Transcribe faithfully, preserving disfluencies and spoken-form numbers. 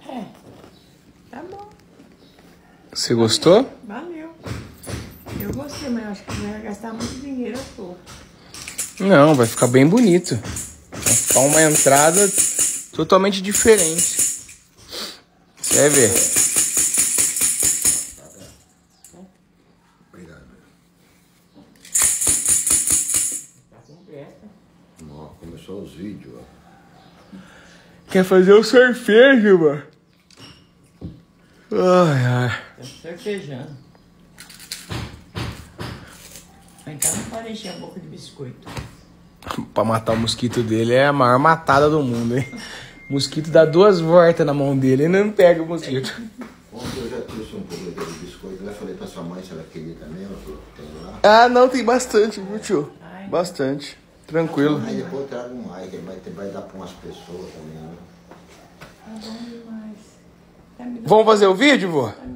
É, tá bom. Você gostou? Valeu. Eu gostei, mas acho que vai gastar muito dinheiro à toa. Não, vai ficar bem bonito. Vai ficar uma entrada totalmente diferente. Você vai ver. Obrigado. Tá completa. Ó, começou os vídeos, ó. Quer fazer o sorfejo, mano? Ai, ai. Tá cervejando. Então não pode encher a boca de biscoito. Pra matar o mosquito dele é a maior matada do mundo, hein? O mosquito dá duas voltas na mão dele e não pega o mosquito. Ontem eu já trouxe um pouco de biscoito. Eu falei pra sua mãe se ela queria também. Ela falou que tem lá. Ah, não, tem bastante, viu, tio? Bastante. Tranquilo. Aí depois eu trago um like. Vai, vai dar pra umas pessoas também, né? Tá bom demais. Tá me dando- Vamos fazer o vídeo, vô? tá